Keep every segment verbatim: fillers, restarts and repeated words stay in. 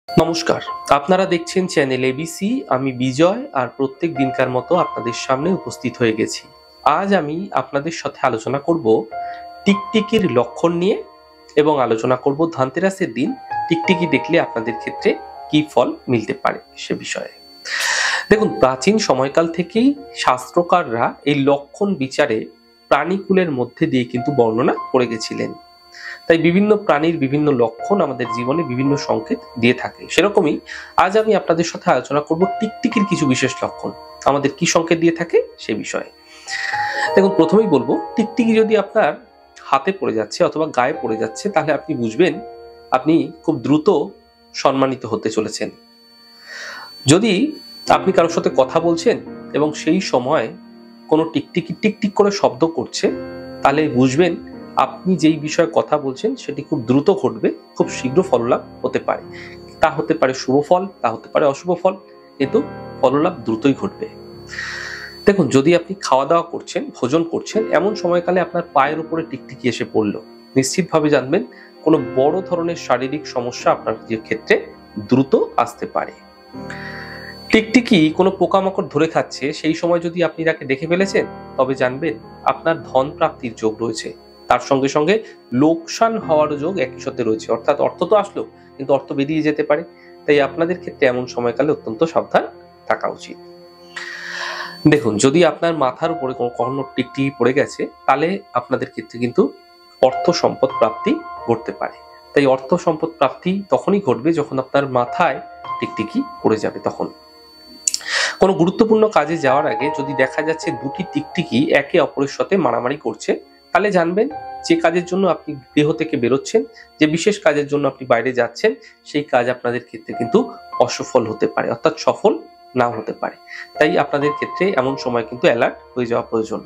নমস্কার, আপনারা দেখছেন চ্যানেল এবিসি। আমি বিজয় আর প্রত্যেক দিনকার মতো আপনাদের সামনে উপস্থিত হয়ে গেছি। আজ আমি আপনাদের সাথে আলোচনা করব টিকটিকির লক্ষণ নিয়ে এবং আলোচনা করব ধনতেরাসের দিন টিকটিকি দেখলে আপনাদের ক্ষেত্রে কি ফল মিলতে পারে সে বিষয়ে। দেখুন, প্রাচীন সময়কাল থেকেই শাস্ত্রকাররা এই লক্ষণ বিচারে প্রাণীকুলের মধ্যে দিয়ে কিন্তু বর্ণনা করে গেছিলেন। তাই বিভিন্ন প্রাণীর বিভিন্ন লক্ষণ আমাদের জীবনে বিভিন্ন সংকেত দিয়ে থাকে। সেরকমই আজ আমি আপনাদের সাথে আলোচনা করব টিকটিকির কিছু বিশেষ লক্ষণ আমাদের কি সংকেত দিয়ে থাকে সে বিষয়ে। দেখুন, প্রথমেই বলবো, টিকটিকি যদি আপনার হাতে পড়ে যাচ্ছে অথবা গায়ে পড়ে যাচ্ছে, তাহলে আপনি বুঝবেন আপনি খুব দ্রুত সম্মানিত হতে চলেছেন। যদি আপনি কারোর সাথে কথা বলছেন এবং সেই সময় কোনো টিকটিকি টিকটিক করে শব্দ করছে, তাহলে বুঝবেন আপনি যেই বিষয়ে কথা বলছেন সেটি খুব দ্রুত ঘটবে, খুব শীঘ্র ফললাভ হতে পারে। তা হতে পারে শুভ ফল, তা হতে পারে অশুভ ফল, কিন্তু ফললাভ দ্রুতই ঘটবে। দেখুন, যদি আপনি খাওয়া দাওয়া করছেন, ভোজন করছেন, এমন সময়কালে আপনার পায়ের উপরে টিকটিকি এসে পড়লো, নিশ্চিতভাবে জানবেন কোনো বড় ধরনের শারীরিক সমস্যা আপনার ক্ষেত্রে দ্রুত আসতে পারে। টিকটিকি কোনো পোকামাকড় ধরে খাচ্ছে, সেই সময় যদি আপনি তাকে দেখে ফেলেছেন, তবে জানবেন আপনার ধন প্রাপ্তির যোগ রয়েছে। তার সঙ্গে সঙ্গে লোকসান হওয়ার যোগ একই সাথে রয়েছে, অর্থাৎ অর্থ তো আসলো কিন্তু অর্থ বেরিয়ে যেতে পারে। তাই আপনাদের ক্ষেত্রে এমন সময়কালে অত্যন্ত সাবধান থাকা উচিত। দেখুন, যদি আপনার মাথার উপরে কোনো কখনো টিকটিকি পড়ে গেছে, তাহলে আপনাদের ক্ষেত্রে কিন্তু অর্থ সম্পদ প্রাপ্তি ঘটতে পারে। তাই অর্থ সম্পদ প্রাপ্তি তখনই ঘটবে যখন আপনার মাথায় টিকটিকি পড়ে যাবে। তখন কোনো গুরুত্বপূর্ণ কাজে যাওয়ার আগে যদি দেখা যাচ্ছে দুটি টিকটিকি একে অপরের সাথে মারামারি করছে, তাহলে জানবেন যে কাজের জন্য আপনি গৃহ থেকে বেরোচ্ছেন, যে বিশেষ কাজের জন্য আপনি বাইরে যাচ্ছেন, সেই কাজ আপনাদের ক্ষেত্রে কিন্তু অসফল হতে পারে, অর্থাৎ সফল নাও হতে পারে। তাই আপনাদের ক্ষেত্রে এমন সময় কিন্তু অ্যালার্ট হয়ে যাওয়া প্রয়োজন।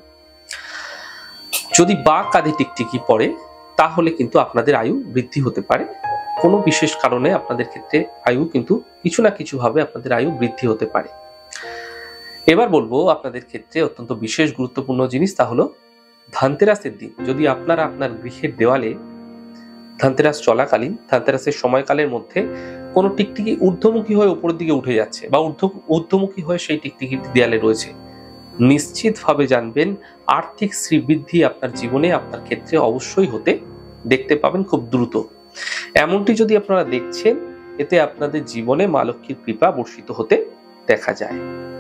যদি বা কাঁধে টিকটিকি পড়ে, তাহলে কিন্তু আপনাদের আয়ু বৃদ্ধি হতে পারে। কোনো বিশেষ কারণে আপনাদের ক্ষেত্রে আয়ু কিন্তু কিছু না কিছু ভাবে আপনাদের আয়ু বৃদ্ধি হতে পারে। এবার বলবো আপনাদের ক্ষেত্রে অত্যন্ত বিশেষ গুরুত্বপূর্ণ জিনিস, তা হলো ধনতেরাসের দিন যদি আপনারা আপনার গৃহের দেওয়ালে ধনতেরাস চলাকালীন, ধনতেরাসের সময়কালের মধ্যে কোনো টিকটিকি ঊর্ধ্বমুখী হয়ে উপরের দিকে উঠে যাচ্ছে বা ঊর্ধ্ব ঊর্ধ্বমুখী হয়ে সেই টিকটিকি দেয়ালে রয়েছে, নিশ্চিতভাবে জানবেন আর্থিক শ্রীবৃদ্ধি আপনার জীবনে আপনার ক্ষেত্রে অবশ্যই হতে দেখতে পাবেন খুব দ্রুত। এমনটি যদি আপনারা দেখছেন, এতে আপনাদের জীবনে মা লক্ষ্মীর কৃপা বর্ষিত হতে দেখা যায়।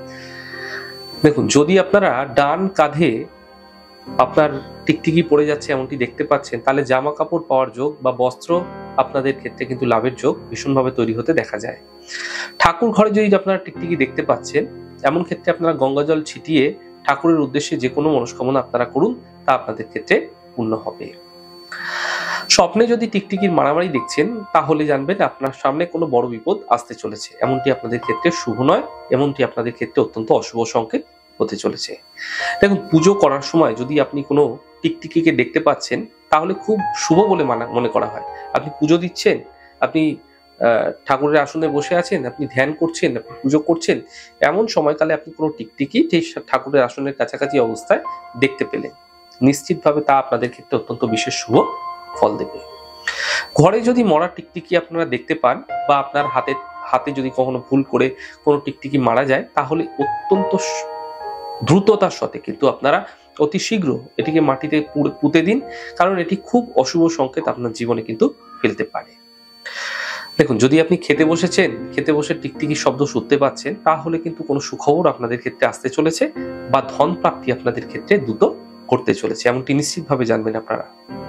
দেখুন, যদি আপনারা ডান কাঁধে আপনার টিকটিকি পড়ে যাচ্ছে এমনটি দেখতে পাচ্ছেন, তাহলে জামা কাপড় পাওয়ার যোগ বা বস্ত্র আপনাদের ক্ষেত্রে কিন্তু লাভের যোগ ভীষণভাবে তৈরি হতে দেখা যায়। ঠাকুর ঘরে যদি আপনারা টিকটিকি দেখতে পাচ্ছেন, এমন ক্ষেত্রে আপনারা গঙ্গা জল ছিটিয়ে ঠাকুরের উদ্দেশ্যে যে কোনো মনস্কামনা আপনারা করুন, তা আপনাদের ক্ষেত্রে পূর্ণ হবে। স্বপ্নে যদি টিকটিকির মারামারি দেখছেন, তাহলে জানবেন আপনার সামনে কোনো বড় বিপদ আসতে চলেছে। এমনটি আপনাদের ক্ষেত্রে শুভ নয়, এমনটি আপনাদের ক্ষেত্রে অত্যন্ত অশুভ সংকেত হতে চলেছে। দেখুন, পুজো করার সময় যদি আপনি কোনো টিকটিকিকে দেখতে পাচ্ছেন, তাহলে খুব শুভ বলে মানা মনে করা হয়। আপনি পুজো দিচ্ছেন, আপনি ঠাকুরের আসনে বসে আছেন, আপনি ধ্যান করছেন, আপনি পুজো করছেন, এমন সময়কালে আপনি কোনো টিকটিকি ঠিক ঠাকুরের আসনের কাছাকাছি অবস্থায় দেখতে পেলেন, নিশ্চিতভাবে তা আপনাদের ক্ষেত্রে অত্যন্ত বিশেষ শুভ ফল দেবে। ঘরে যদি মরা টিকটিকি আপনারা দেখতে পান বা আপনার হাতে হাতে যদি কখনো ভুল করে কোনো টিকটিকি মারা যায়, তাহলে অত্যন্ত দ্রুততার সাথে কিন্তু আপনারা অতি শীঘ্র এটিকে মাটিতে পুঁতে দিন, কারণ এটি খুব অশুভ সংকেত আপনার জীবনে কিন্তু ফেলতে পারে। দেখুন, যদি আপনি খেতে বসেছেন, খেতে বসে টিকটিকির শব্দ শুনতে পাচ্ছেন, তাহলে কিন্তু কোনো সুখবর আপনাদের ক্ষেত্রে আসতে চলেছে বা ধন প্রাপ্তি আপনাদের ক্ষেত্রে দ্রুত ঘটতে চলেছে, এমনটি নিশ্চিতভাবে জানবেন আপনারা।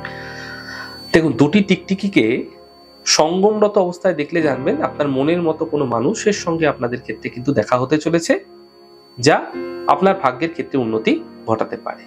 দেখুন, দুটি টিকটিকিকে সঙ্গমরত অবস্থায় দেখলে জানবেন আপনার মনের মতো কোনো মানুষের সঙ্গে আপনাদের ক্ষেত্রে কিন্তু দেখা হতে চলেছে, যা আপনার ভাগ্যের ক্ষেত্রে উন্নতি ঘটাতে পারে।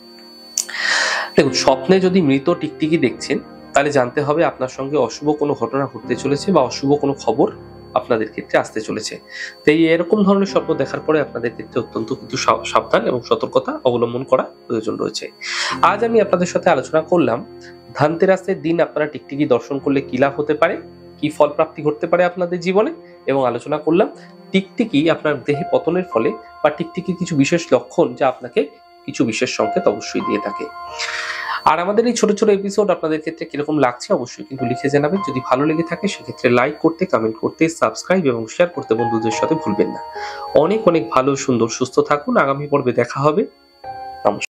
দেখুন, স্বপ্নে যদি মৃত টিকটিকি দেখছেন, তাহলে জানতে হবে আপনার সঙ্গে অশুভ কোনো ঘটনা ঘটতে চলেছে বা অশুভ কোনো খবর আপনাদের ক্ষেত্রে আসতে চলেছে। তাই এরকম ধরনের স্বপ্ন দেখার পরে আপনাদের ক্ষেত্রে অত্যন্ত কিন্তু সাবধান এবং সতর্কতা অবলম্বন করা প্রয়োজন রয়েছে। আজ আমি আপনাদের সাথে আলোচনা করলাম ধনতেরাসের দিন আপনারা টিকটিকি দর্শন করলে কি লাভ হতে পারে, কি ফল প্রাপ্তি ঘটতে পারে আপনাদের জীবনে, এবং আলোচনা করলাম টিকটিকি আপনার দেহে পতনের ফলে বা টিকটিকির কিছু বিশেষ লক্ষণ যা আপনাকে কিছু বিশেষ সংকেত অবশ্যই দিয়ে থাকে। আর আমাদের এই ছোট ছোট এপিসোড আপনাদের ক্ষেত্রে কিরকম লাগছে অবশ্যই কিন্তু লিখে জানাবেন। যদি ভালো লেগে থাকে সেক্ষেত্রে লাইক করতে, কমেন্ট করতে, সাবস্ক্রাইব এবং শেয়ার করতে বন্ধুদের সাথে ভুলবেন না। অনেক অনেক ভালো, সুন্দর, সুস্থ থাকুন। আগামী পর্বে দেখা হবে। নমস্কার।